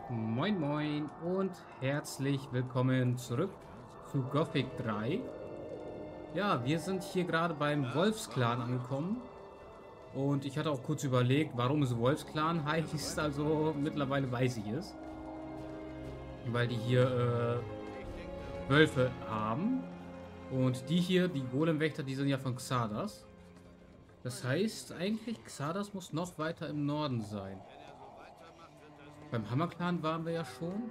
Moin Moin und herzlich willkommen zurück zu Gothic 3. Ja, wir sind hier gerade beim Wolfsclan angekommen und ich hatte auch kurz überlegt, warum es Wolfsclan heißt, also mittlerweile weiß ich es. Weil die hier Wölfe haben und die hier, die Golemwächter, die sind ja von Xardas. Das heißt eigentlich, Xardas muss noch weiter im Norden sein. Beim Hammerclan waren wir ja schon.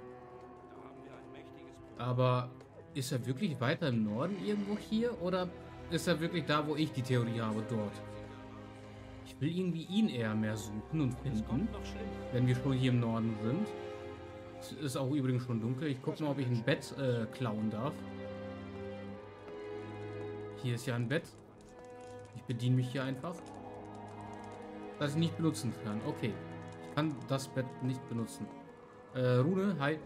Aber ist er wirklich weiter im Norden irgendwo hier? Oder ist er wirklich da, wo ich die Theorie habe, dort? Ich will irgendwie ihn eher mehr suchen und finden, wenn wir schon hier im Norden sind. Es ist auch übrigens schon dunkel. Ich gucke mal, ob ich ein Bett klauen darf. Hier ist ja ein Bett. Ich bediene mich hier einfach. Das ich nicht benutzen kann. Okay. Ich kann das Bett nicht benutzen. Rune, hi.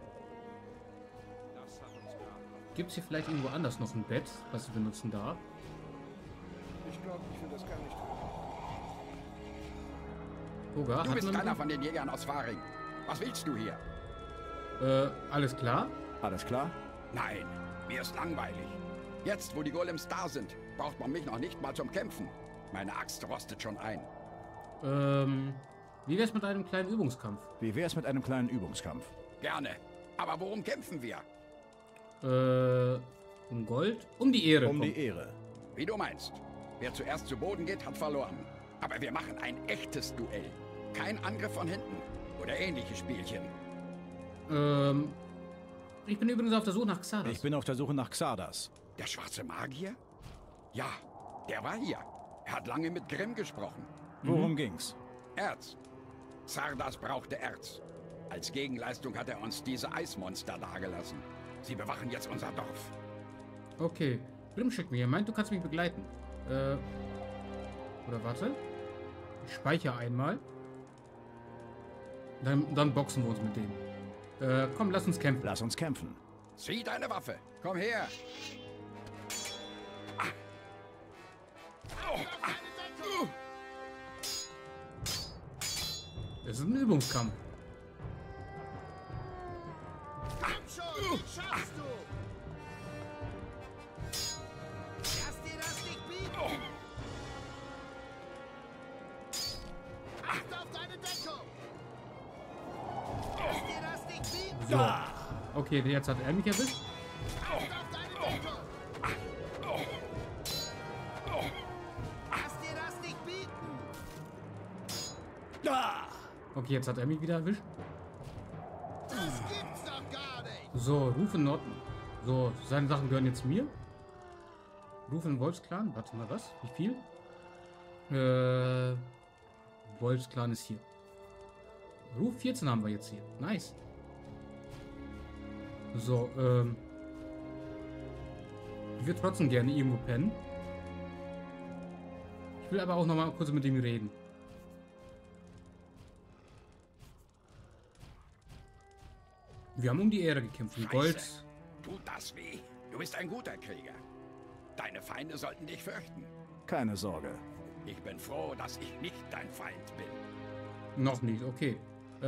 Gibt es hier vielleicht irgendwo anders noch ein Bett, was ich benutzen darf? Ich glaube, ich will das gar nicht tun. Toga, Du bist keiner von den Jägern aus Faring. Was willst du hier? alles klar? Alles klar? Nein, mir ist langweilig. Jetzt, wo die Golems da sind, braucht man mich noch nicht mal zum Kämpfen. Meine Axt rostet schon ein. Wie wär's mit einem kleinen Übungskampf? Wie wär's mit einem kleinen Übungskampf? Gerne. Aber worum kämpfen wir? Um Gold? Um die Ehre. Um komm. die Ehre. Wie du meinst. Wer zuerst zu Boden geht, hat verloren. Aber wir machen ein echtes Duell. Kein Angriff von hinten. Oder ähnliche Spielchen. Ich bin übrigens auf der Suche nach Xardas. Ich bin auf der Suche nach Xardas. Der schwarze Magier? Ja, der war hier. Er hat lange mit Grimm gesprochen. Worum ging's? Erz. Xardas brauchte Erz. Als Gegenleistung hat er uns diese Eismonster dagelassen. Sie bewachen jetzt unser Dorf. Okay. Grimm schickt mir. Er meint, du kannst mich begleiten. Oder warte. Ich speichere einmal. Dann boxen wir uns mit dem. Komm, lass uns kämpfen. Lass uns kämpfen. Zieh deine Waffe. Komm her. Ah. Au. Ah. Es ist ein Übungskampf. Komm schon, schaffst du! Lass dir das nicht bieten! Acht auf deine Deckung! Lass dir das nicht bieten! So. Okay, jetzt hat er mich erwischt. Acht auf deine Deckung! Lass dir das nicht bieten! Okay, jetzt hat er mich wieder erwischt. Das gibt's doch gar nicht! So, Rufen Norden. So, seine Sachen gehören jetzt mir. Rufen Wolfsclan. Warte mal, was? Wie viel? Wolfsclan ist hier. Ruf 14 haben wir jetzt hier. Nice. So, ich würde trotzdem gerne irgendwo pennen. Ich will aber auch noch mal kurz mit ihm reden. Wir haben um die Ehre gekämpft. Um Gold. Scheiße. Tut das weh? Du bist ein guter Krieger. Deine Feinde sollten dich fürchten. Keine Sorge. Ich bin froh, dass ich nicht dein Feind bin. Noch nicht, okay.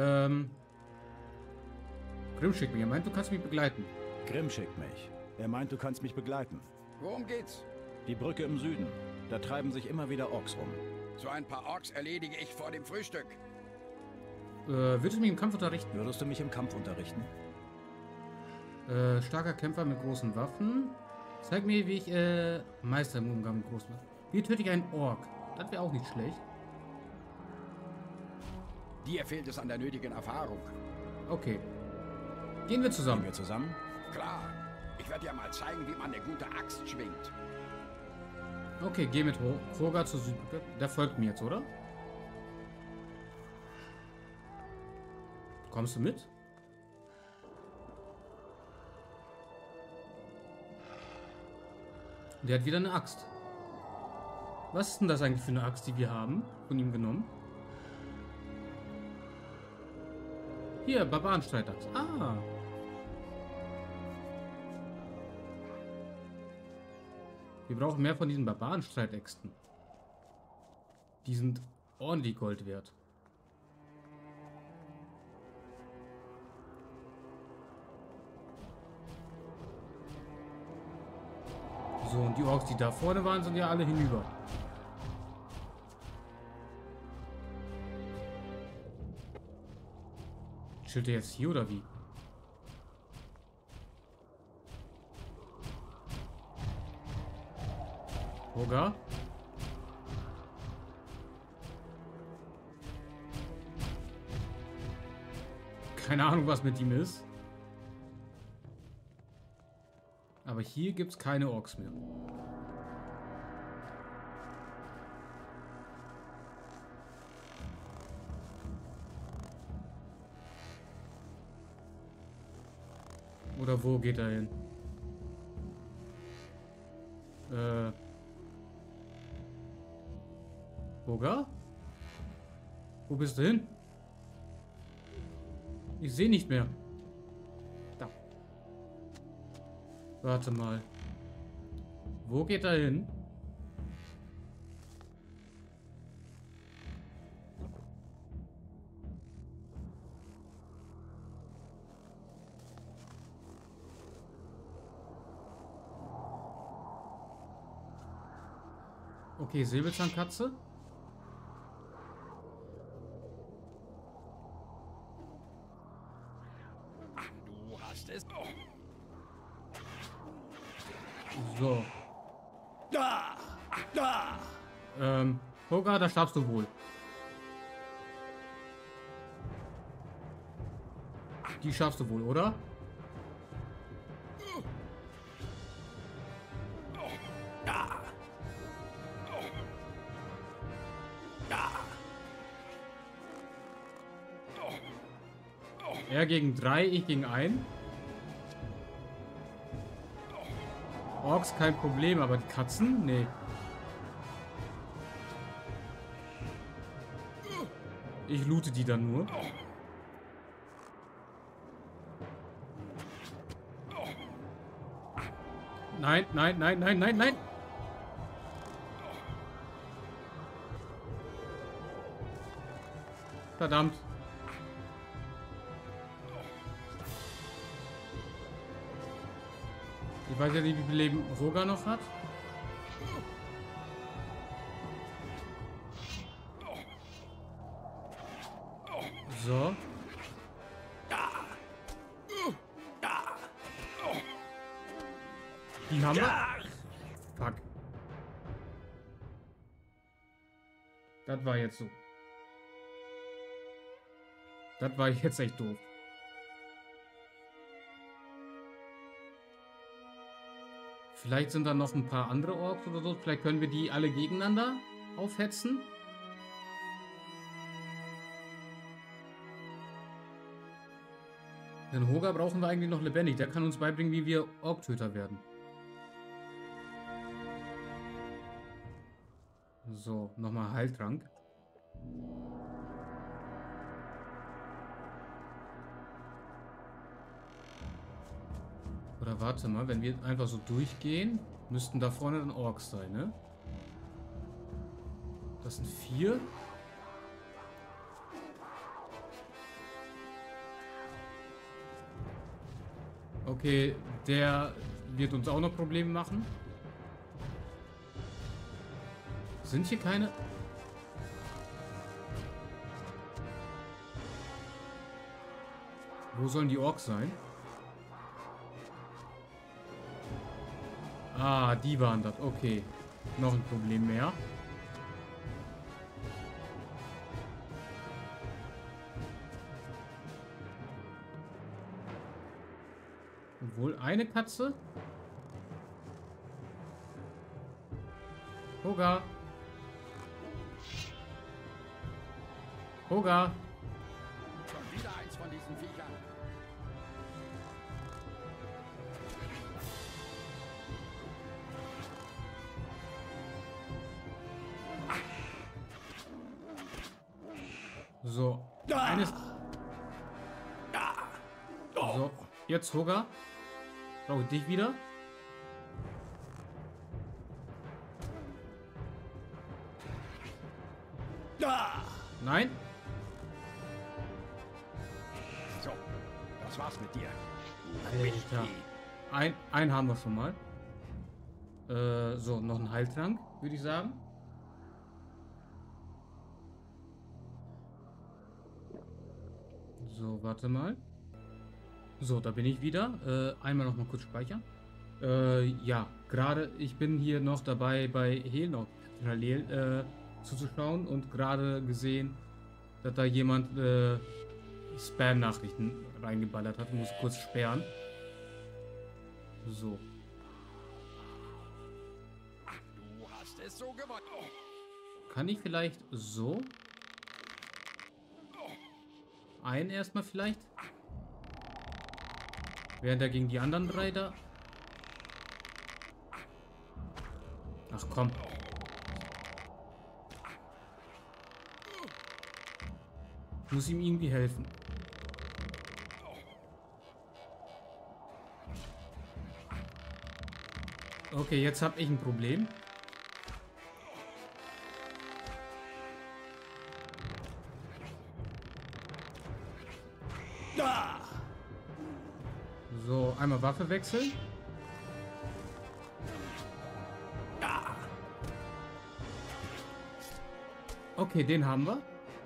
Grimm schickt mich. Er meint, du kannst mich begleiten. Grimm schickt mich. Er meint, du kannst mich begleiten. Worum geht's? Die Brücke im Süden. Da treiben sich immer wieder Orks rum. So ein paar Orks erledige ich vor dem Frühstück. Würdest du mich im Kampf unterrichten? Würdest du mich im Kampf unterrichten? Starker Kämpfer mit großen Waffen. Zeig mir, wie ich, Meister im Umgang mit großen Waffen. Wie töte ich einen Ork? Das wäre auch nicht schlecht. Dir fehlt es an der nötigen Erfahrung. Okay. Gehen wir zusammen. Gehen wir zusammen? Klar, ich werde dir mal zeigen, wie man eine gute Axt schwingt. Okay, geh mit Roger zur Südbrücke. Der folgt mir jetzt, oder? Kommst du mit? Der hat wieder eine Axt. Was ist denn das eigentlich für eine Axt, die wir haben? Von ihm genommen. Hier, Barbarenstreitaxt. Ah. Wir brauchen mehr von diesen Barbarenstreitäxten. Die sind ordentlich Gold wert. So, und die Orks, die da vorne waren, sind ja alle hinüber. Chillt der jetzt hier oder wie? Oga? Keine Ahnung, was mit ihm ist. Aber hier gibt es keine Orks mehr. Oder wo geht er hin? Boga? Wo bist du hin? Ich sehe nicht mehr. Da. Warte mal. Wo geht er hin? Okay, Säbelzahnkatze. Du hast es. So. Boga, da schaffst du wohl. Die schaffst du wohl, oder? Er gegen 3, ich gegen 1. Orks kein Problem, aber die Katzen? Nee. Ich loote die dann nur. Nein, nein, nein, nein, nein, nein. Verdammt. Ich weiß ja nicht, wie viel Leben Roger noch hat. So. Die haben wir. Fuck. Das war jetzt so. Das war jetzt echt doof. Vielleicht sind da noch ein paar andere Orks oder so. Vielleicht können wir die alle gegeneinander aufhetzen. Den Hoga brauchen wir eigentlich noch lebendig. Der kann uns beibringen, wie wir Orktöter werden. So, nochmal Heiltrank. Oder warte mal, wenn wir einfach so durchgehen, müssten da vorne dann Orks sein, ne? Das sind 4. Okay, der wird uns auch noch Probleme machen. Sind hier keine... Wo sollen die Orks sein? Ah, die waren das. Okay. Noch ein Problem mehr. Obwohl eine Katze. Hoga. Hoga. Schon wieder eins von diesen Viechern. So. Eines. So. Jetzt Hoga. Brauche ich dich wieder. Nein. So, das war's mit dir. Alter. Ein haben wir schon mal. So, noch ein Heiltrank, würde ich sagen. So, warte mal. So, da bin ich wieder. Einmal noch mal kurz speichern. Ja, gerade, ich bin hier noch dabei, bei Helnock parallel zuzuschauen und gerade gesehen, dass da jemand Spam-Nachrichten reingeballert hat. Ich muss kurz sperren. So. Du hast es so gewollt. Kann ich vielleicht so? Einen erstmal vielleicht? Während er gegen die anderen drei da... Ach komm. Ich muss ihm irgendwie helfen. Okay, jetzt habe ich ein Problem. So, einmal Waffe wechseln. Okay, den haben wir.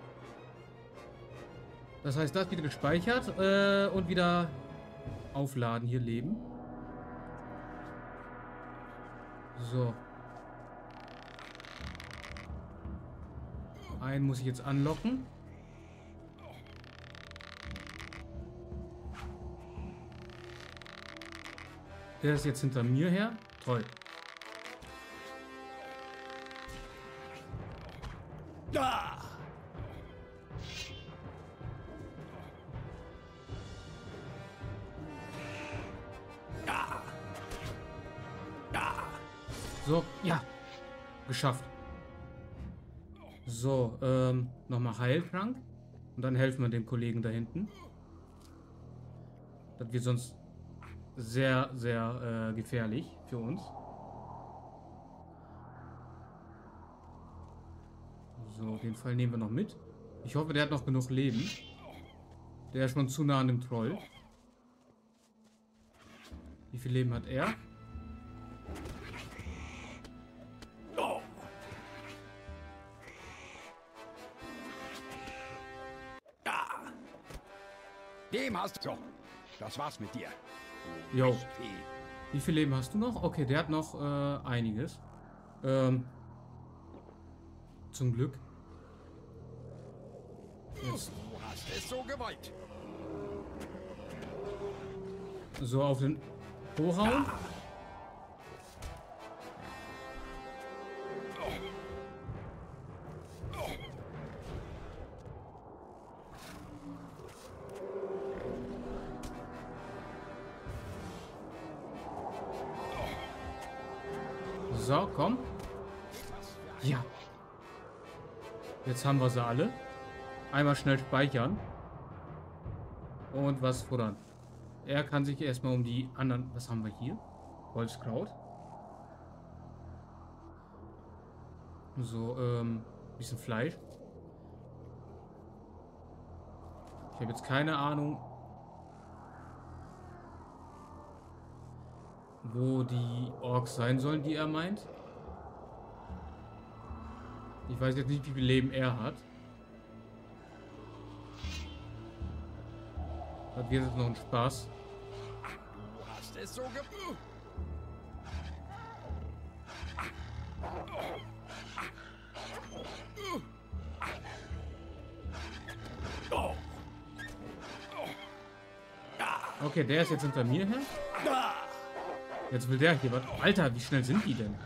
Das heißt, das wieder gespeichert und wieder aufladen, hier leben. So. Einen muss ich jetzt anlocken. Der ist jetzt hinter mir her. Toll. So, ja. Geschafft. So, nochmal Heiltrank. Und dann helfen wir dem Kollegen da hinten. Das wird sonst sehr, sehr gefährlich für uns. So, den Fall nehmen wir noch mit. Ich hoffe, der hat noch genug Leben. Der ist schon zu nah an dem Troll. Wie viel Leben hat er? Dem hast du... So, das war's mit dir. Jo. Wie viel Leben hast du noch? Okay, der hat noch einiges. Zum Glück. Jetzt. Du hast es so gewollt. So, auf den Hochhauen. So, komm. Ja. Jetzt haben wir sie alle. Einmal schnell speichern. Und was futtern. Er kann sich erstmal um die anderen... Was haben wir hier? Wolfskraut. So, bisschen Fleisch. Ich habe jetzt keine Ahnung, wo die Orks sein sollen, die er meint. Ich weiß jetzt nicht, wie viel Leben er hat. Das wird jetzt noch ein Spaß. Du hast es so gewollt. Okay, der ist jetzt hinter mir her. Jetzt will der hier was. Alter, wie schnell sind die denn?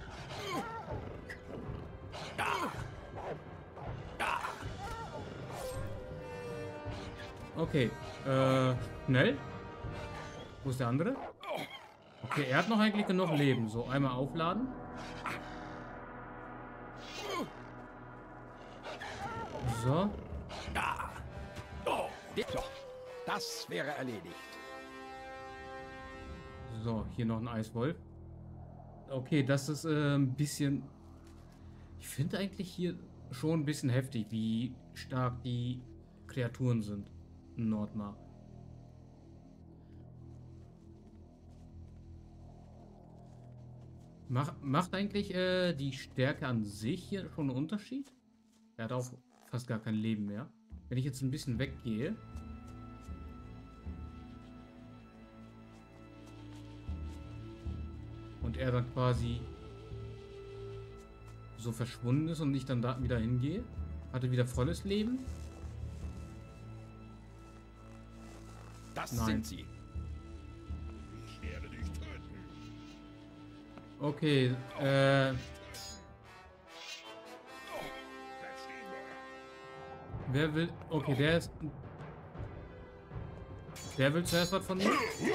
Okay, schnell. Wo ist der andere? Okay, er hat noch eigentlich genug Leben. So, einmal aufladen. So. So, das wäre erledigt. So, hier noch ein Eiswolf. Okay, das ist ein bisschen... Ich finde eigentlich hier schon ein bisschen heftig, wie stark die Kreaturen sind in Nordmar. Macht eigentlich die Stärke an sich hier schon einen Unterschied? Er hat auch fast gar kein Leben mehr. Wenn ich jetzt ein bisschen weggehe. Und er dann quasi so verschwunden ist und ich dann da wieder hingehe. Hatte wieder volles Leben. Das Nein. sind sie. Ich werde dich töten. Okay, wer will... Okay, der ist... Der will zuerst was von mir?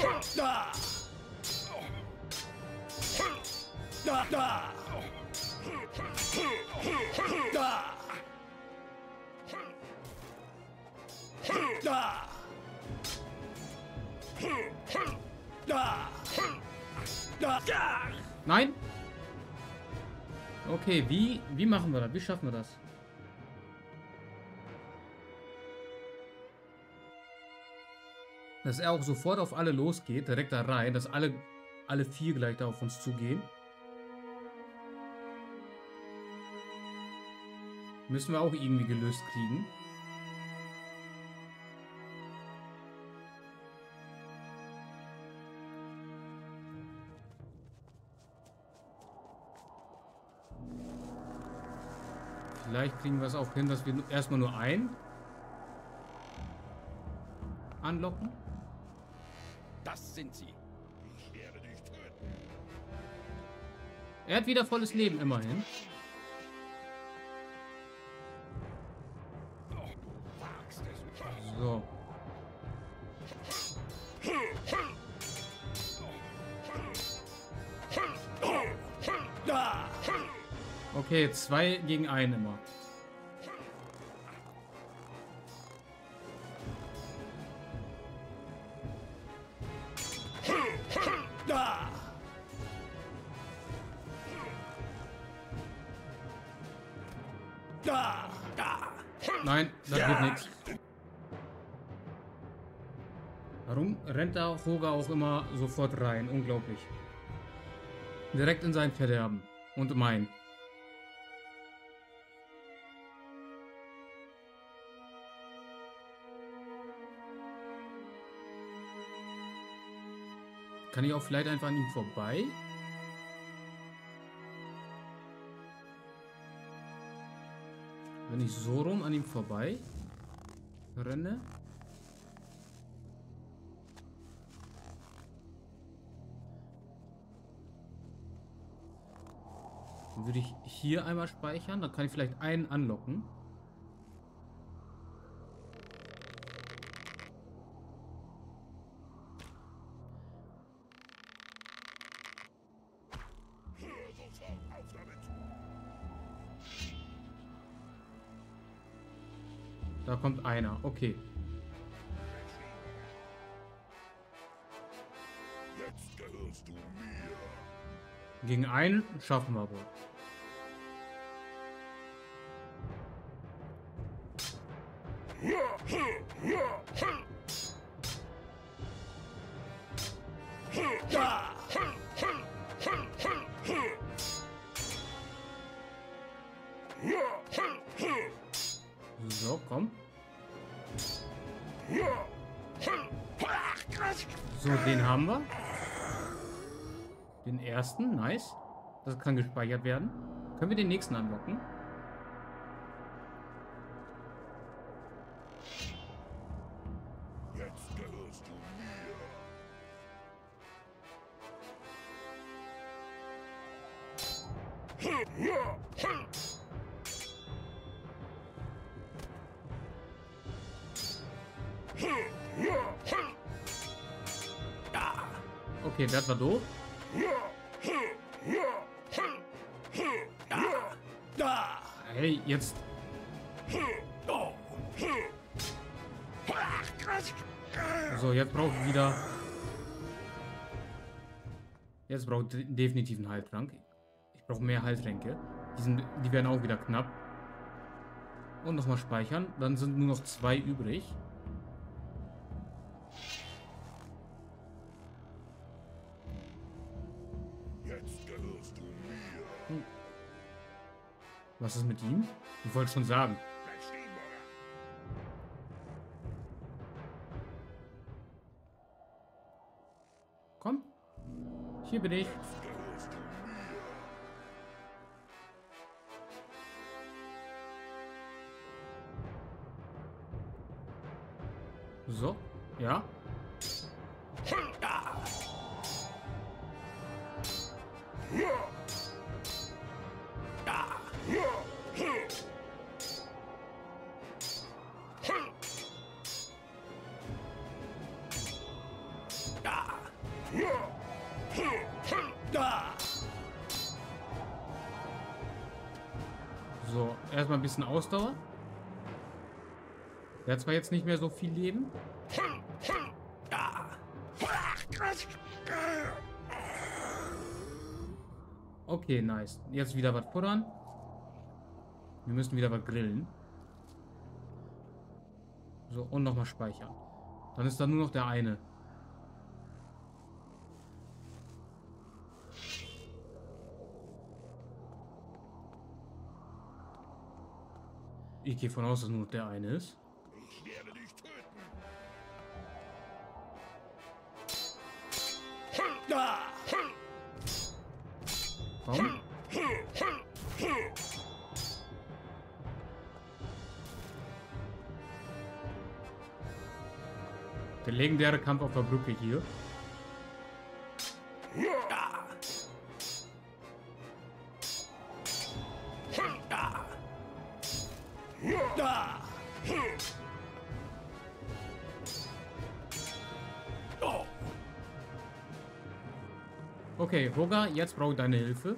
Nein? Okay, wie machen wir das? Wie schaffen wir das? Dass er auch sofort auf alle losgeht, direkt da rein, dass alle 4 gleich da auf uns zugehen. Müssen wir auch irgendwie gelöst kriegen. Vielleicht kriegen wir es auch hin, dass wir erstmal nur einen anlocken. Das sind sie. Ich werde dich töten. Er hat wieder volles Leben, immerhin. Wagst es. So. Okay, 2 gegen 1 immer. Nein, das wird nichts. Warum rennt da Hoga auch immer sofort rein? Unglaublich. Direkt in sein Verderben. Und mein. Kann ich auch vielleicht einfach an ihm vorbei? Wenn ich so rum an ihm vorbei renne. Dann würde ich hier einmal speichern. Dann kann ich vielleicht einen anlocken. Da kommt einer. Okay. Jetzt gehörst du mir. Gegen einen schaffen wir wohl. So, komm. So, den haben wir. Den ersten, nice. Das kann gespeichert werden. Können wir den nächsten anlocken? Jetzt gehörst du mir. Okay, das war doof. Hey, jetzt. So, jetzt brauche ich wieder. Jetzt brauche ich definitiv einen Heiltrank. Ich brauche mehr Heiltränke. Die werden auch wieder knapp. Und nochmal speichern. Dann sind nur noch 2 übrig. Jetzt gehörst du Was ist mit ihm? Ich wollte schon sagen. Bleib stehen, Bürger. Komm. Hier bin ich. So. Ja. So, erstmal ein bisschen Ausdauer. Der hat zwar jetzt nicht mehr so viel Leben. Okay, nice. Jetzt wieder was futtern. Wir müssen wieder was grillen. So, und nochmal speichern. Dann ist da nur noch der eine. Ich gehe von aus, dass nur noch der eine ist. Ich werde dich töten. Komm. Der legendäre Kampf auf der Brücke hier. Okay, Roger, jetzt brauche ich deine Hilfe.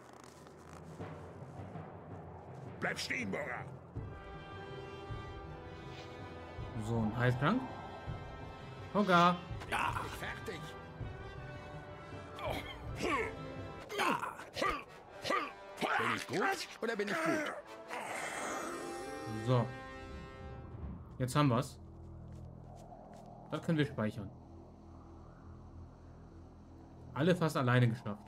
Bleib stehen, Bürger. So, ein Heiltrank. Roger. Fertig. Bin ich gut oder bin ich gut? So. Jetzt haben wir's. Das können wir speichern. Alle fast alleine geschafft.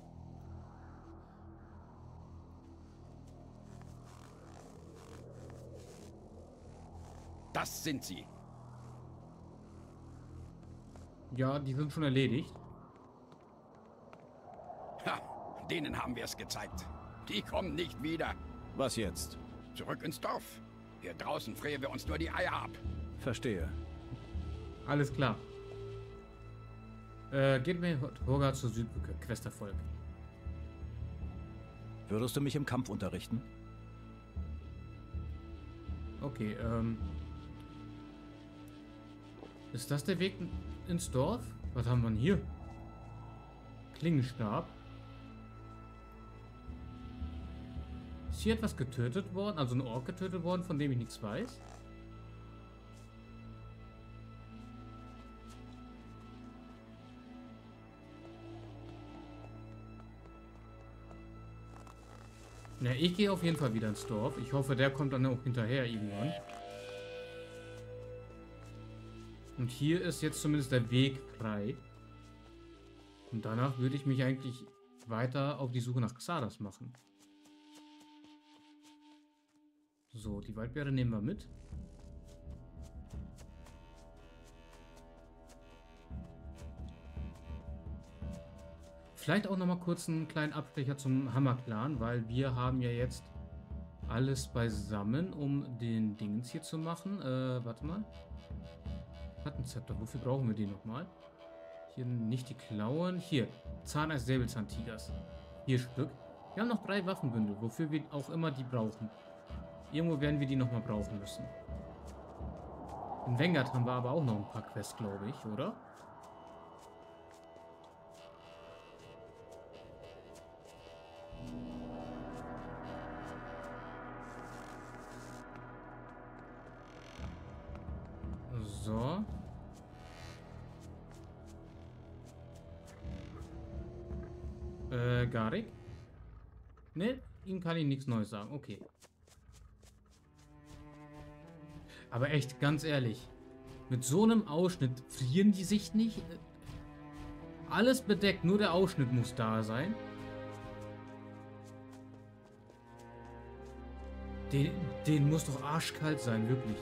Das sind sie. Ja, die sind schon erledigt. Ha, denen haben wir es gezeigt. Die kommen nicht wieder. Was jetzt? Zurück ins Dorf. Hier draußen frieren wir uns nur die Eier ab. Verstehe. Alles klar. Geht mir Roger zur Südbrücke. Questerfolg. Würdest du mich im Kampf unterrichten? Okay, ist das der Weg ins Dorf? Was haben wir denn hier? Klingenstab. Ist hier etwas getötet worden? Also ein Ork getötet worden, von dem ich nichts weiß? Na, ich gehe auf jeden Fall wieder ins Dorf. Ich hoffe, der kommt dann auch hinterher irgendwann. Und hier ist jetzt zumindest der Weg frei. Und danach würde ich mich eigentlich weiter auf die Suche nach Xardas machen. So, die Waldbeere nehmen wir mit. Vielleicht auch noch mal kurz einen kleinen Abstecher zum Hammerclan, weil wir haben ja jetzt alles beisammen, um den Dingens hier zu machen. Warte mal. Plattenzepter, wofür brauchen wir die nochmal? Hier nicht die Klauen. Hier, Zahn als Säbelzahntigers. 4 Stück. Wir haben noch 3 Waffenbündel, wofür wir auch immer die brauchen. Irgendwo werden wir die nochmal brauchen müssen. In Vanguard haben wir aber auch noch ein paar Quests, glaube ich, oder? So. Garik? Ne, ihm kann ich nichts Neues sagen. Okay. Aber echt, ganz ehrlich. Mit so einem Ausschnitt frieren die sich nicht? Alles bedeckt, nur der Ausschnitt muss da sein. Den muss doch arschkalt sein, wirklich.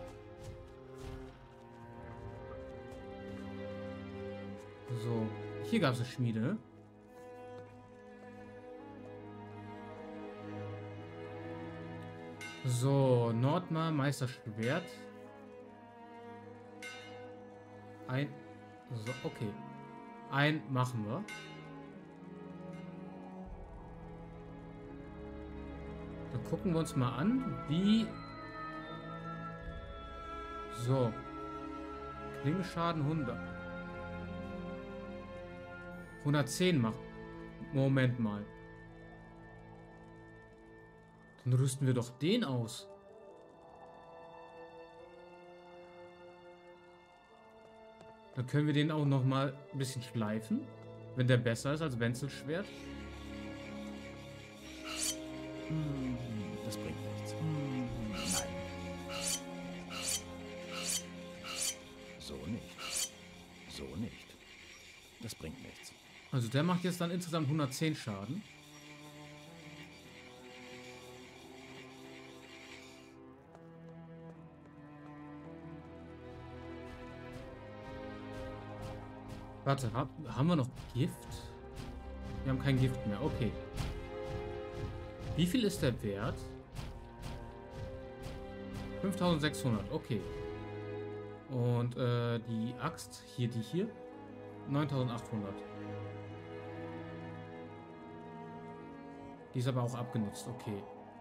So, hier gab es eine Schmiede, ne? So, Nordmar, Meisterschwert. So, okay. Machen wir. Dann gucken wir uns mal an, wie... So. Klingenschaden 100. 110 macht. Moment mal. Dann rüsten wir doch den aus. Dann können wir den auch noch mal ein bisschen schleifen, wenn der besser ist als Wenzelschwert. Das bringt nichts. Nein. So nicht. So nicht. Das bringt nichts. Also der macht jetzt dann insgesamt 110 Schaden. Warte, haben wir noch Gift? Wir haben kein Gift mehr, okay. Wie viel ist der Wert? 5600, okay. Und die Axt, die hier, 9800. Die ist aber auch abgenutzt, okay.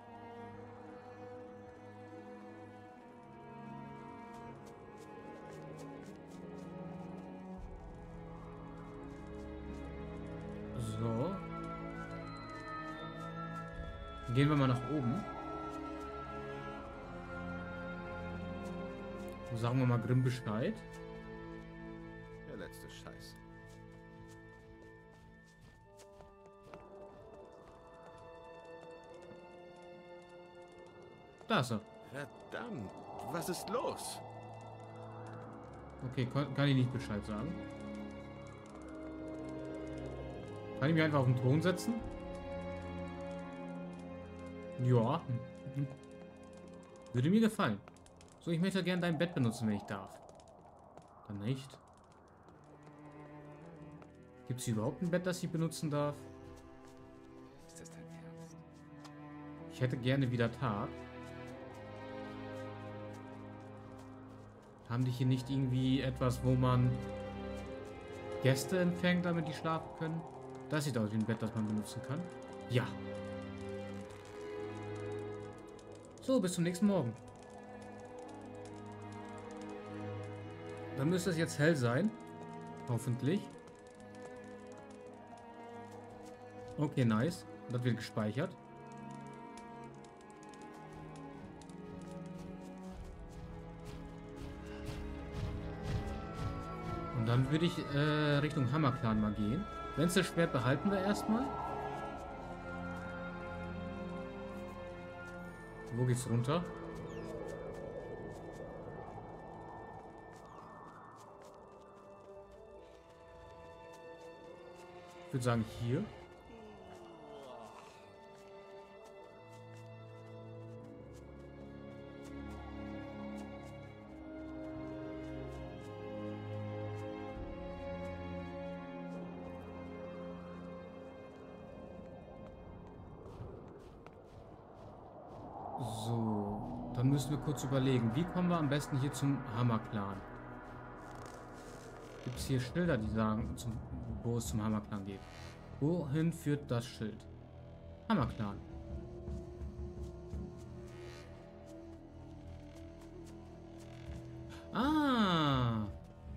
So. Gehen wir mal nach oben. Sagen wir mal Grimm Bescheid. Der letzte Scheiß. Da ist er. Verdammt, was ist los? Okay, kann ich nicht Bescheid sagen. Kann ich mich einfach auf den Thron setzen? Ja. Würde mir gefallen. So, ich möchte gerne dein Bett benutzen, wenn ich darf. Dann nicht. Gibt es überhaupt ein Bett, das ich benutzen darf? Ist das dein Ernst? Ich hätte gerne wieder Tag. Haben die hier nicht irgendwie etwas, wo man Gäste empfängt, damit die schlafen können? Das sieht aus wie ein Bett, das man benutzen kann. Ja. So, bis zum nächsten Morgen. Dann müsste es jetzt hell sein. Hoffentlich. Okay, nice. Das wird gespeichert. Und dann würde ich Richtung Hammerclan mal gehen. Wenzelschwert behalten wir erstmal. Wo geht's runter? Ich würde sagen hier. So, dann müssen wir kurz überlegen, wie kommen wir am besten hier zum Hammerclan? Gibt es hier Schilder, die sagen, wo es zum Hammerclan geht? Wohin führt das Schild? Hammerclan. Ah!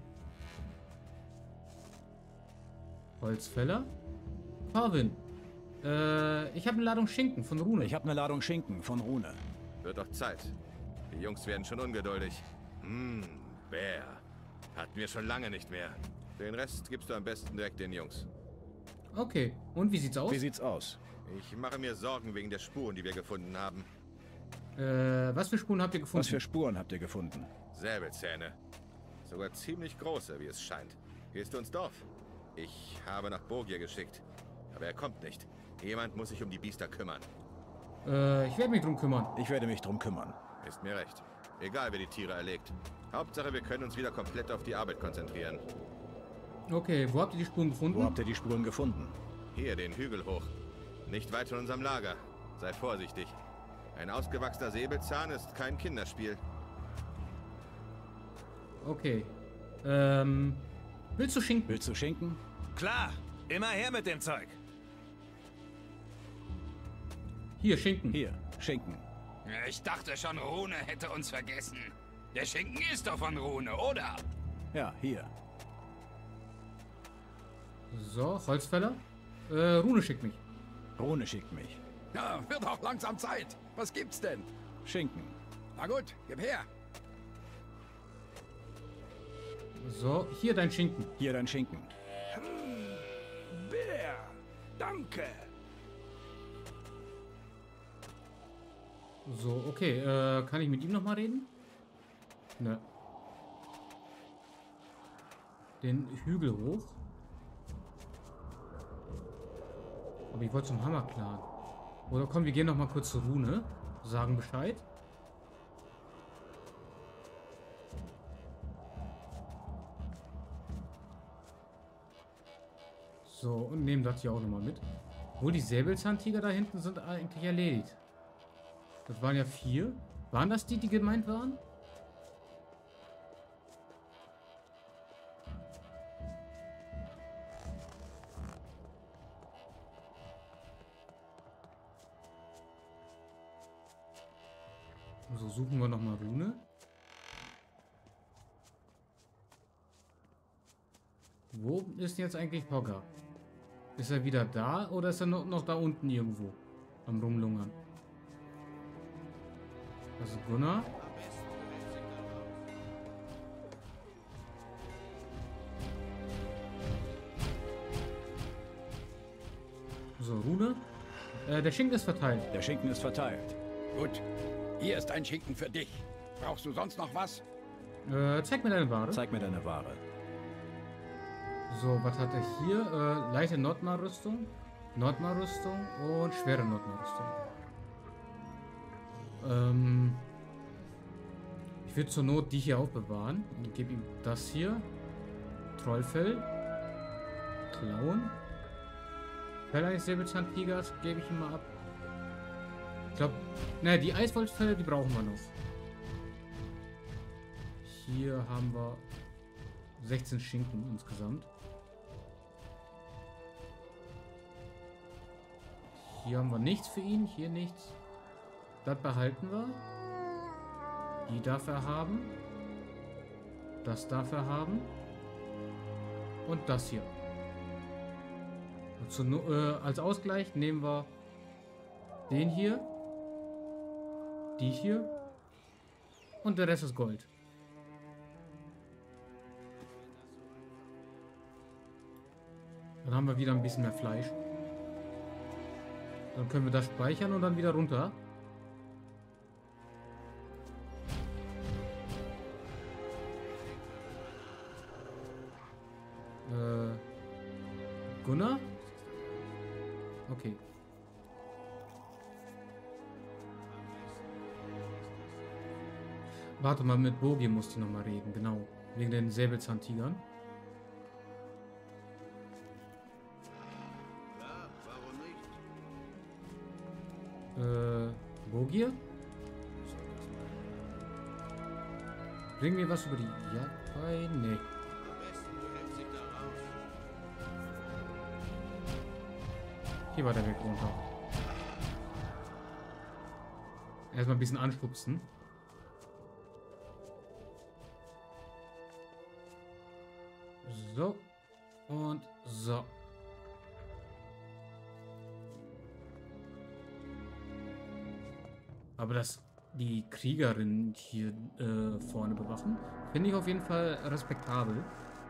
Holzfäller? Corvin. Ich habe eine Ladung Schinken von Rune. Ich habe eine Ladung Schinken von Rune. Wird doch Zeit. Die Jungs werden schon ungeduldig. Bär. Hatten wir schon lange nicht mehr. Den Rest gibst du am besten direkt den Jungs. Okay, und wie sieht's aus? Wie sieht's aus? Ich mache mir Sorgen wegen der Spuren, die wir gefunden haben. Was für Spuren habt ihr gefunden? Was für Spuren habt ihr gefunden? Säbelzähne. Sogar ziemlich große, wie es scheint. Gehst du ins Dorf? Ich habe nach Borgir geschickt. Aber er kommt nicht. Jemand muss sich um die Biester kümmern. Ich werde mich drum kümmern. Ich werde mich drum kümmern. Ist mir recht. Egal, wer die Tiere erlegt. Hauptsache, wir können uns wieder komplett auf die Arbeit konzentrieren. Okay, wo habt ihr die Spuren gefunden? Wo habt ihr die Spuren gefunden? Hier, den Hügel hoch. Nicht weit von unserem Lager. Seid vorsichtig. Ein ausgewachsener Säbelzahn ist kein Kinderspiel. Okay. Willst du Schinken? Willst du Schinken? Klar, immer her mit dem Zeug. Hier, Schinken. Hier, Schinken. Ich dachte schon, Rune hätte uns vergessen. Der Schinken ist doch von Rune, oder? Ja, hier. So, Holzfäller. Rune schickt mich. Rune schickt mich. Ja, wird auch langsam Zeit. Was gibt's denn? Schinken. Na gut, gib her. So, hier dein Schinken. Hier dein Schinken. Bär, danke. So, okay. Kann ich mit ihm nochmal reden? Ne. Den Hügel hoch. Aber ich wollte zum Hammerclan. Oder komm, wir gehen noch mal kurz zur Rune. Sagen Bescheid. So, und nehmen das hier auch nochmal mit. Obwohl die Säbelzahntiger da hinten sind eigentlich erledigt. Das waren ja 4. Waren das die, die gemeint waren? So, suchen wir nochmal Rune. Wo ist jetzt eigentlich Hogger? Ist er wieder da oder ist er noch da unten irgendwo am Rumlungern? Also Gunnar. So, Rune. Der Schinken ist verteilt. Der Schinken ist verteilt. Gut. Hier ist ein Schinken für dich. Brauchst du sonst noch was? Zeig mir deine Ware. Zeig mir deine Ware. So, was hat er hier? Leichte Nordmar-Rüstung, Nordmar-Rüstung und schwere Nordmar-Rüstung. Ich würde zur Not die hier aufbewahren und gebe ihm das hier. Trollfell. Klauen. Fell eines Säbelzahntigers gebe ich ihm mal ab. Ich glaube, naja, die Eiswolfsfälle, die brauchen wir noch. Hier haben wir 16 Schinken insgesamt. Hier haben wir nichts für ihn, hier nichts. Das behalten wir. Die darf er haben. Das darf er haben. Und das hier. Und als Ausgleich nehmen wir den hier. Die hier. Und der Rest ist Gold. Dann haben wir wieder ein bisschen mehr Fleisch. Dann können wir das speichern und dann wieder runter. Gunnar? Okay. Warte mal, mit Bogi musste ich noch mal reden, genau. Wegen den Säbelzahntigern. Bogier? Bring mir was über die Jagd bei? Nee. Hier war der Weg runter. Erstmal ein bisschen anstupsen. So. Und so. Aber dass die Kriegerin hier vorne bewachen, finde ich auf jeden Fall respektabel.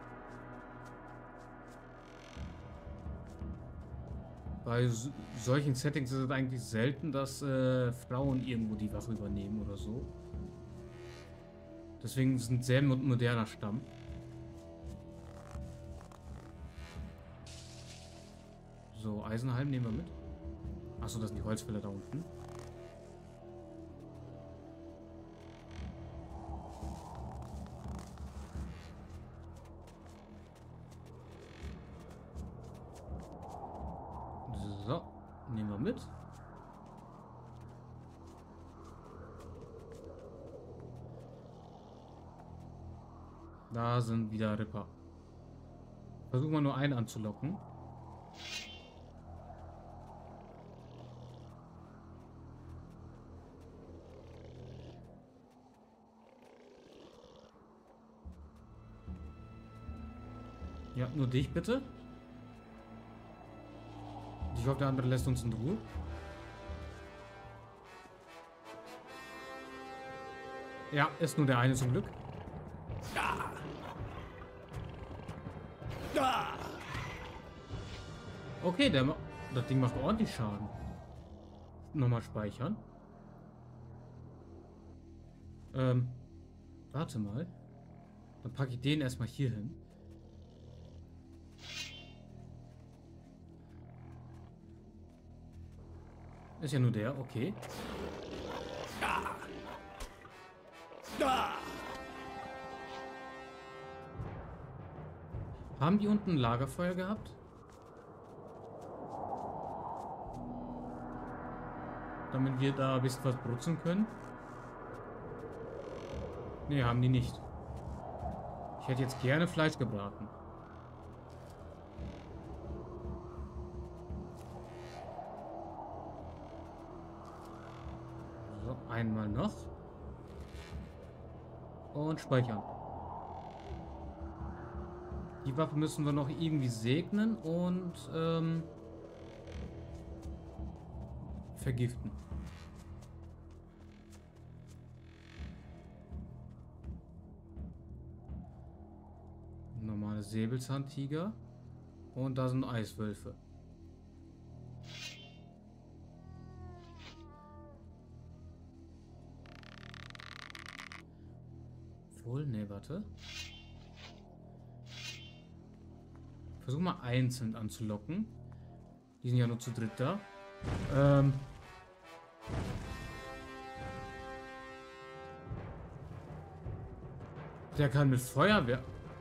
Bei solchen Settings ist es eigentlich selten, dass Frauen irgendwo die Wache übernehmen oder so. Deswegen ist es ein sehr moderner Stamm. So, Eisenhalm nehmen wir mit. Achso, das sind die Holzfäller da unten. Nehmen wir mit. Da sind wieder Ripper. Versuchen wir nur einen anzulocken. Ja, nur dich bitte. Ich hoffe, der andere lässt uns in Ruhe. Ja, ist nur der eine zum Glück. Okay, das Ding macht ordentlich Schaden. Nochmal speichern. Warte mal. Dann packe ich den erstmal hier hin. Ist ja nur der, okay. Haben die unten ein Lagerfeuer gehabt? Damit wir da ein bisschen was brutzeln können? Ne, haben die nicht. Ich hätte jetzt gerne Fleisch gebraten. So, einmal noch. Und speichern. Die Waffe müssen wir noch irgendwie segnen und vergiften. Normale Säbelzahntiger. Und da sind Eiswölfe. Wohl, ne, warte. Versuch mal einzeln anzulocken. Die sind ja nur zu dritt da. Der kann mit Feuerwehr.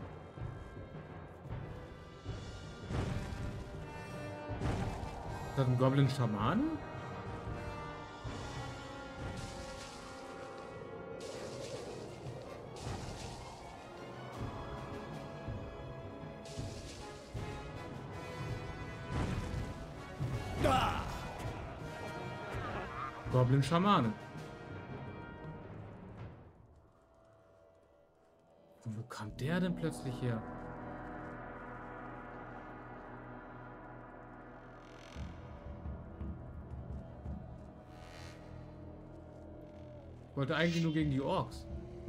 Ist das ein Goblin-Schamanen? Goblin-Schamane. Und wo kam der denn plötzlich her? Ich wollte eigentlich nur gegen die Orks.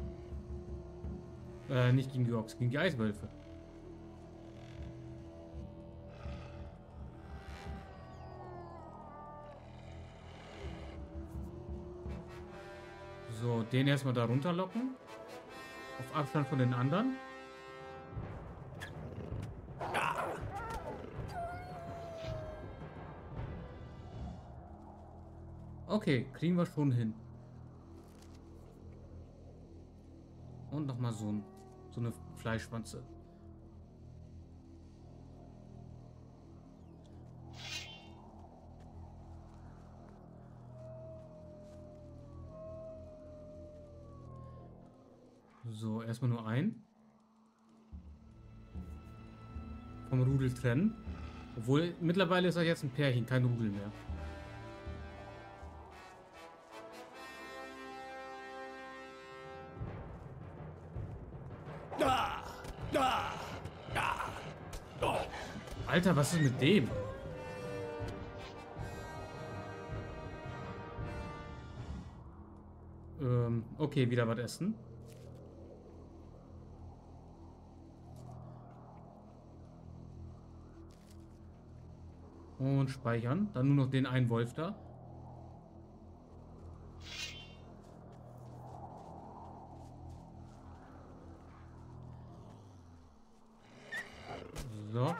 Nicht gegen die Orks, gegen die Eiswölfe. So, den erstmal da runterlocken. Auf Abstand von den anderen. Okay, kriegen wir schon hin. Und nochmal so eine Fleischwanze. So, erstmal nur ein. Vom Rudel trennen. Obwohl, mittlerweile ist er jetzt ein Pärchen, kein Rudel mehr. Alter, was ist mit dem? Okay, wieder was essen. Und speichern. Dann nur noch den einen Wolf da. So.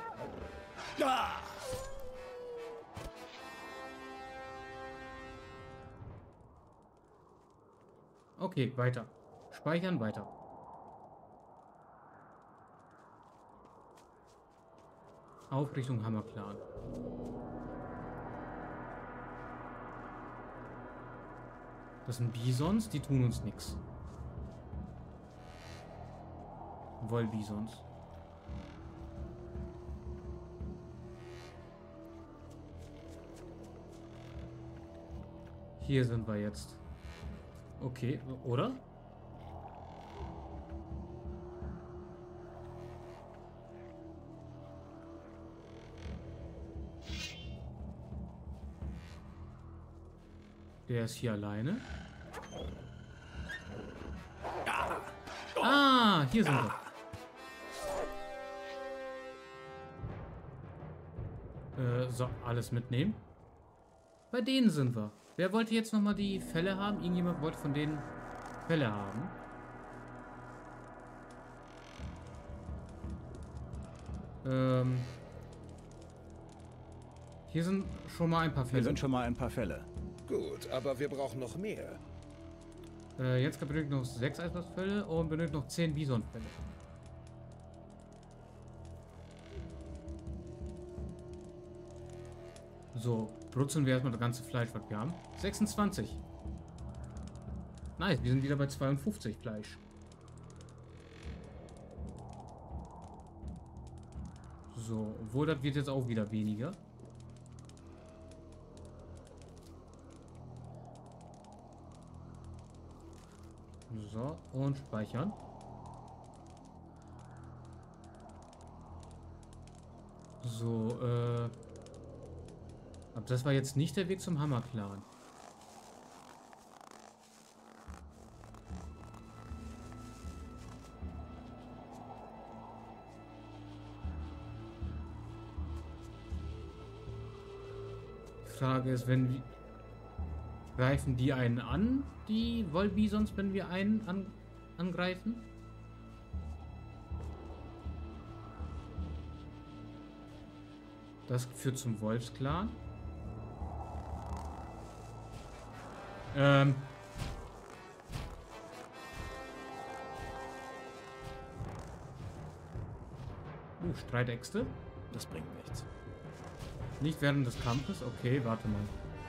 Okay, weiter. Speichern, weiter. Auf Richtung Hammerclan. Das sind Bisons, die tun uns nichts. Wollbisons. Hier sind wir jetzt. Okay, oder? Der ist hier alleine. Ah, hier sind wir. So, alles mitnehmen. Bei denen sind wir. Wer wollte jetzt nochmal die Fälle haben? Irgendjemand wollte von denen Fälle haben. Hier sind schon mal ein paar Fälle. Hier sind schon mal ein paar Fälle. Gut, aber wir brauchen noch mehr. Jetzt benötigt noch 6 Eisbachfälle und benötigt noch 10 Bisonfälle. So, brutzeln wir erstmal das ganze Fleisch, was wir haben. 26. Nice, wir sind wieder bei 52 Fleisch. So, obwohl das wird jetzt auch wieder weniger. So, und speichern. So, aber das war jetzt nicht der Weg zum Hammer-Clan. Die Frage ist, wenn wir... Greifen die einen an, die Wollbisons, wenn wir einen angreifen? Das führt zum Wolfsclan. Streitäxte. Das bringt nichts. Nicht während des Kampfes? Okay, warte mal.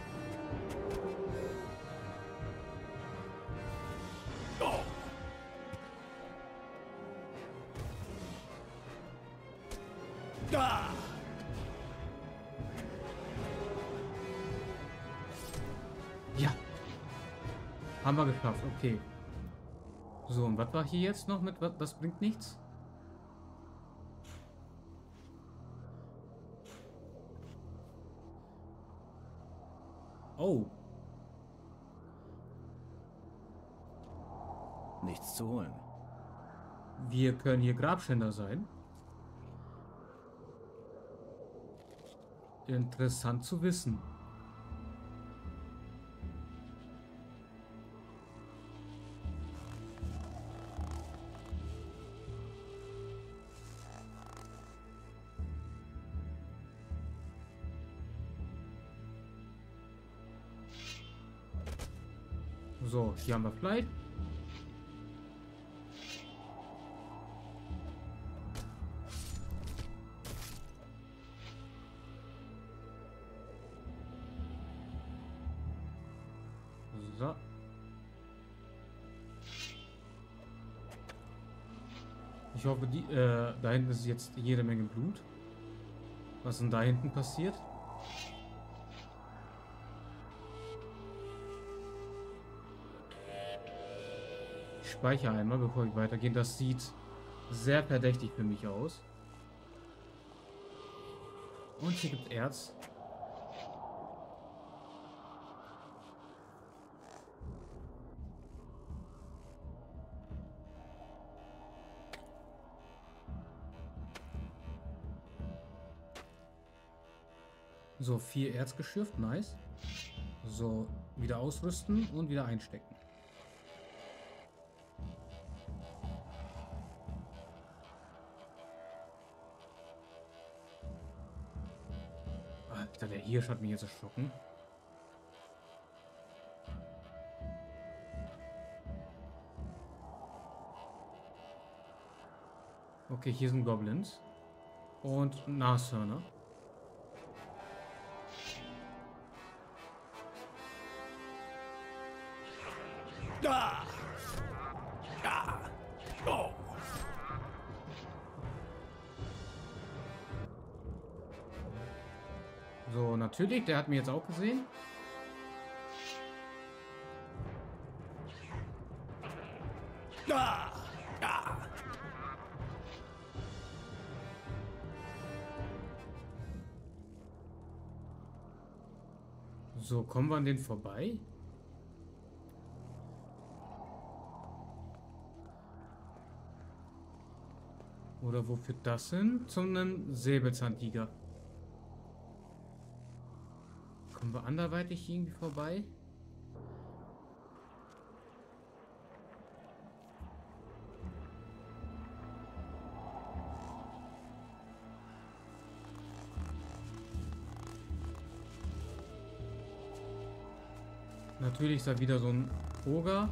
Ja. Haben wir geschafft, okay. So, und was war hier jetzt noch mit, das bringt nichts? Oh. Nichts zu holen. Wir können hier Grabschänder sein. Interessant zu wissen. So, hier haben wir Fleisch. So. Ich hoffe, da hinten ist jetzt jede Menge Blut. Was denn da hinten passiert? Ich speichere einmal, bevor wir weitergehen. Das sieht sehr verdächtig für mich aus. Und hier gibt es Erz. So, 4 Erz geschürft, nice. So, wieder ausrüsten und wieder einstecken. Alter, der Hirsch hat mich jetzt erschrocken. Okay, hier sind Goblins. Und Nashörner. Ah. Ah. Oh. So, natürlich, der hat mich jetzt auch gesehen. Ah. Ah. So, kommen wir an den vorbei? Oder wo führt das hin? Zu einem Säbelzahntiger. Kommen wir anderweitig irgendwie vorbei? Natürlich ist da wieder so ein Oger.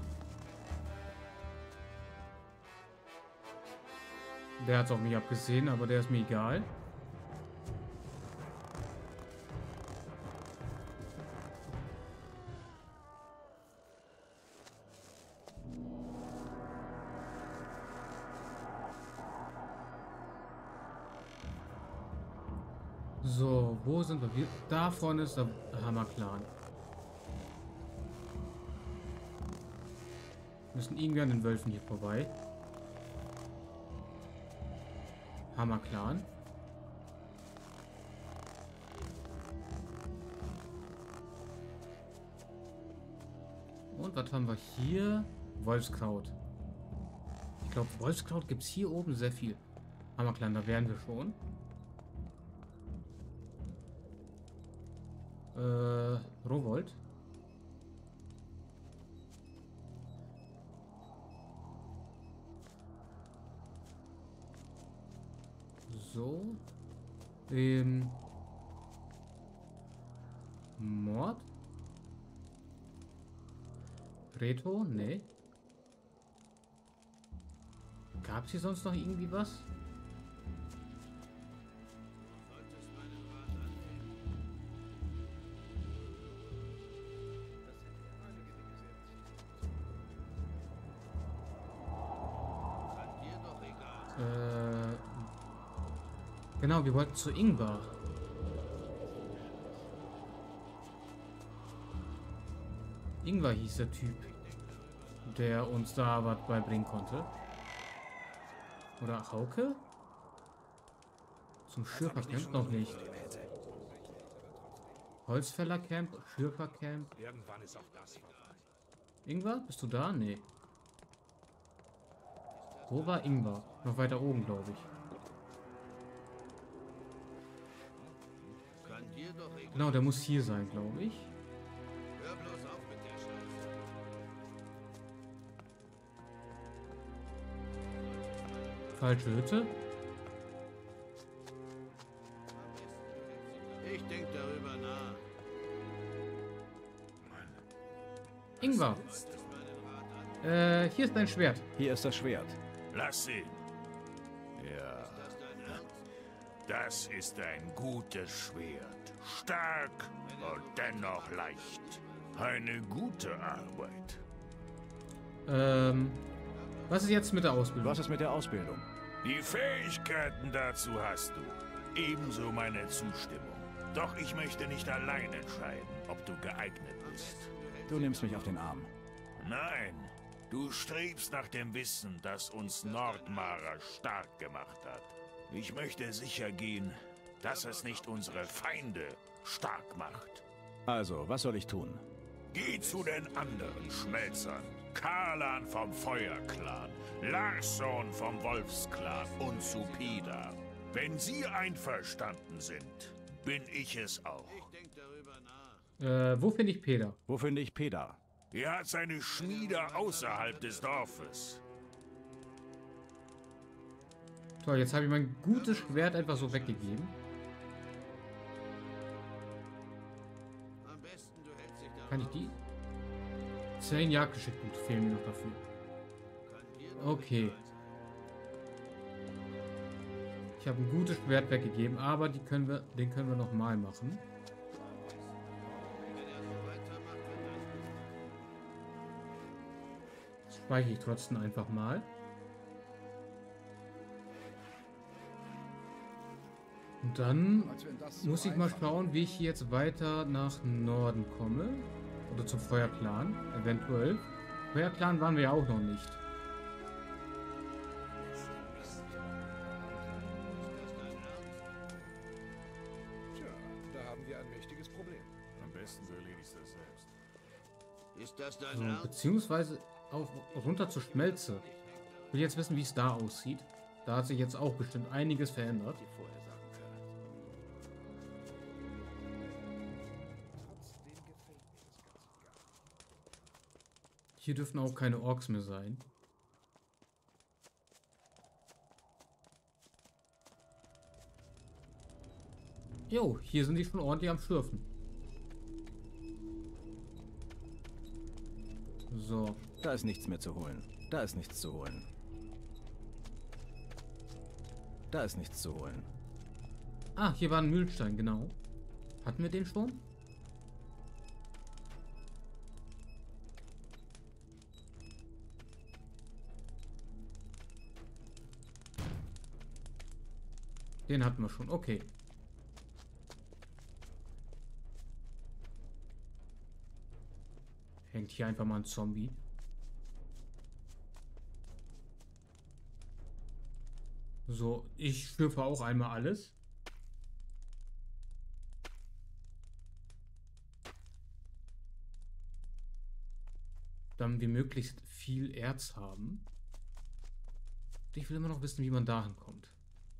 Der hat es auf mich abgesehen, aber der ist mir egal. So, wo sind wir? Da vorne ist der Hammer-Clan. Müssen irgendwie an den Wölfen hier vorbei. Hammer-Clan. Und was haben wir hier? Wolfskraut. Ich glaube, Wolfskraut gibt es hier oben sehr viel. Hammer-Clan, da wären wir schon. Rowold. So. Mord. Reto? Nee. Gab es hier sonst noch irgendwie was? Genau, wir wollten zu Ingvar. Ingvar hieß der Typ, der uns da was beibringen konnte. Oder Hauke? Zum Schürfercamp noch nicht. Holzfällercamp, Schürfercamp. Irgendwann ist auch das vorbei. Ingvar, bist du da? Nee. Wo war Ingvar? Noch weiter oben, glaube ich. Genau, der muss hier sein, glaube ich. Hör bloß auf mit der Scheiße. Falsche Hütte. Ich denk darüber nach. Ingvar. Hier ist dein Schwert. Hier ist das Schwert. Lass ihn. Ja. Das ist ein gutes Schwert. Stark und dennoch leicht. Eine gute Arbeit. Was ist jetzt mit der Ausbildung? Was ist mit der Ausbildung? Die Fähigkeiten dazu hast du. Ebenso meine Zustimmung. Doch ich möchte nicht allein entscheiden, ob du geeignet bist. Du nimmst mich auf den Arm. Nein, du strebst nach dem Wissen, das uns Nordmarer stark gemacht hat. Ich möchte sicher gehen, dass es nicht unsere Feinde stark macht. Also, was soll ich tun? Geh zu den anderen Schmelzern. Karlan vom Feuerclan, Larsson vom Wolfsklan und zu Pida. Wenn sie einverstanden sind, bin ich es auch. Ich denk darüber nach. Wo finde ich Peter? Wo finde ich Peda? Er hat seine Schmiede außerhalb des Dorfes. Toll, jetzt habe ich mein gutes Schwert einfach so weggegeben. Am besten du hältst dich da. Kann ich die? 10 Jagdgeschickpunkte fehlen mir noch dafür. Okay. Ich habe ein gutes Schwert weggegeben, aber den können wir nochmal machen. Speichere ich trotzdem einfach mal. Und dann Als wenn das so muss ich mal einfach schauen, wie ich hier jetzt weiter nach Norden komme. Oder zum Feuerclan, eventuell. Feuerclan waren wir ja auch noch nicht. Tja, da haben wir ein mächtiges Problem. Am besten du erledigst das selbst. Ist das dein So, Ernst? beziehungsweise auch runter zur Schmelze. Ich will jetzt wissen, wie es da aussieht. Da hat sich jetzt auch bestimmt einiges verändert. Hier dürfen auch keine Orks mehr sein. Jo, hier sind die schon ordentlich am Schürfen. So. Da ist nichts mehr zu holen. Da ist nichts zu holen. Da ist nichts zu holen. Ah, hier war ein Mühlstein, genau. Hatten wir den schon? Den hatten wir schon, okay. Hängt hier einfach mal ein Zombie. So, ich schürfe auch einmal alles. Damit wir möglichst viel Erz haben. Ich will immer noch wissen, wie man dahin kommt.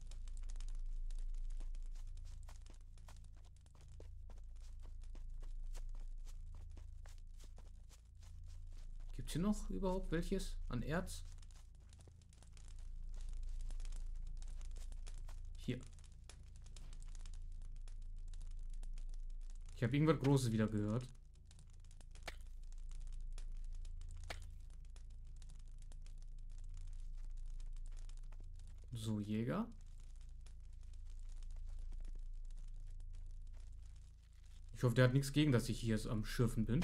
Gibt es hier noch überhaupt welches an Erz? Hier. Ich habe irgendwas Großes wieder gehört. So, Jäger. Ich hoffe, der hat nichts gegen, dass ich hier am Schürfen bin.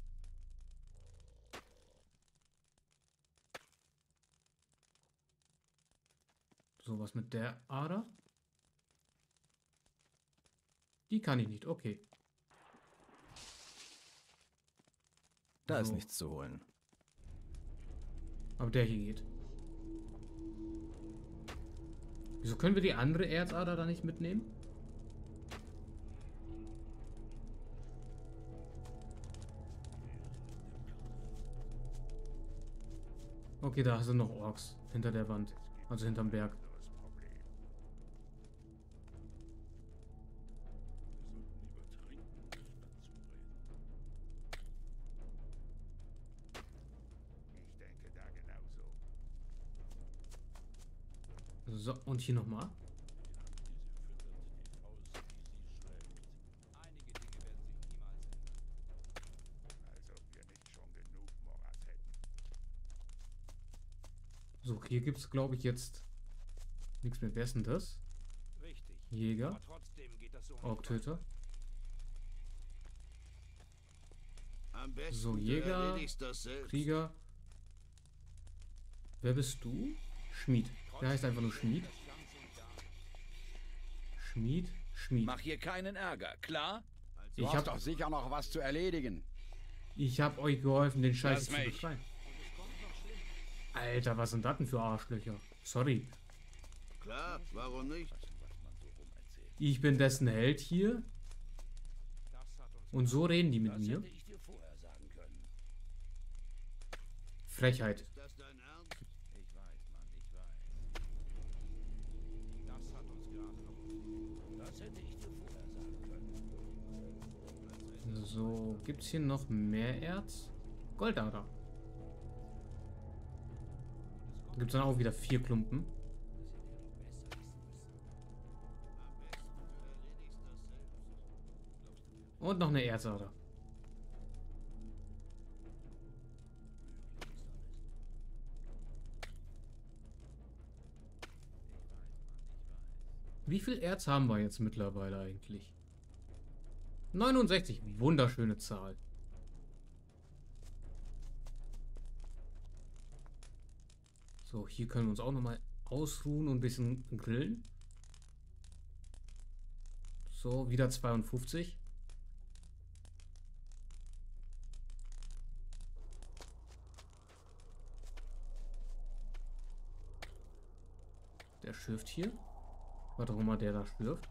So, was mit der Ader? Die kann ich nicht, okay. Da ist So. nichts zu holen. Aber der hier geht. Wieso können wir die andere Erzader da nicht mitnehmen? Okay, da sind noch Orks hinter der Wand. Also hinterm Berg. Ich denke da genauso. So, und hier nochmal. Als ob wir nicht schon genug Moras hätten. So, hier gibt es, glaube ich, jetzt nichts mehr. Wer ist denn das? Richtig. Jäger, Aber trotzdem geht das so nicht Orktöter. Am besten So, du Jäger, erledigst das selbst. Krieger. Wer bist du? Schmied. Der heißt einfach nur Schmied. Schmied, Schmied. Mach hier keinen Ärger, klar? Du Ich hast hab, doch sicher noch was zu erledigen. ich hab euch geholfen, den Scheiß Lass zu mich. befreien. Alter, was sind das denn für Arschlöcher? Sorry. Klar, warum nicht? Ich bin dessen Held hier. Und so reden die mit mir. Hätte ich dir vorher sagen können. Frechheit. Ist das dein Ernst? Ich weiß, Mann, ich weiß. Das hat uns gerade noch. Das hätte ich dir vorher sagen können. So, gibt es hier noch mehr Erz? Goldader. Gibt es dann auch wieder 4 Klumpen. Und noch eine Erzader. Wie viel Erz haben wir jetzt mittlerweile eigentlich? 69, wunderschöne Zahl. So, hier können wir uns auch nochmal ausruhen und ein bisschen grillen. So, wieder 52. Der schürft hier. Was auch immer der da schürft.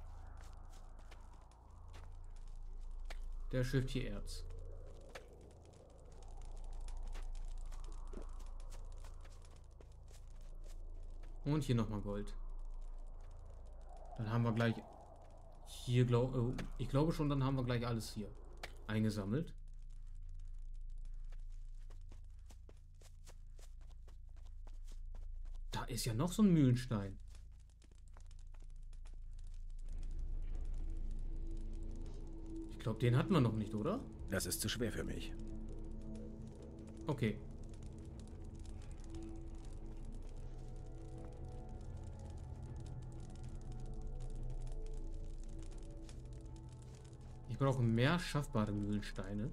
Der schürft hier Erz. Und hier nochmal Gold. Dann haben wir gleich hier, ich glaube schon, dann haben wir gleich alles hier eingesammelt. Da ist ja noch so ein Mühlenstein. Ich glaube, den hatten wir noch nicht, oder? Das ist zu schwer für mich. Okay. Ich brauche mehr schaffbare Mühlensteine.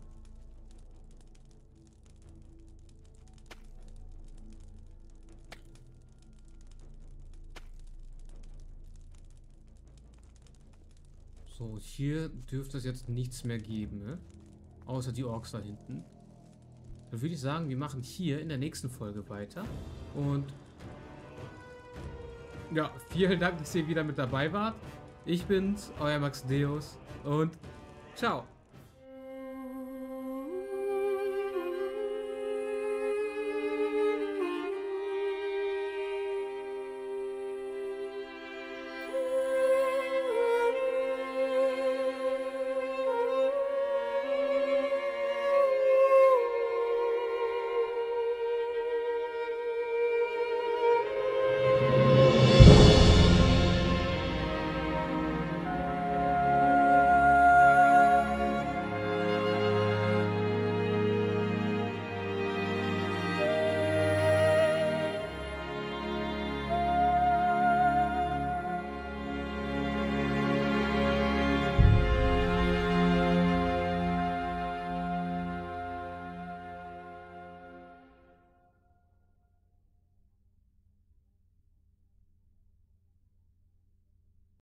So, hier dürfte es jetzt nichts mehr geben, ne? Außer die Orks da hinten. Dann würde ich sagen, wir machen hier in der nächsten Folge weiter. Und ja, vielen Dank, dass ihr wieder mit dabei wart. Ich bin's, euer Max Deus und ciao.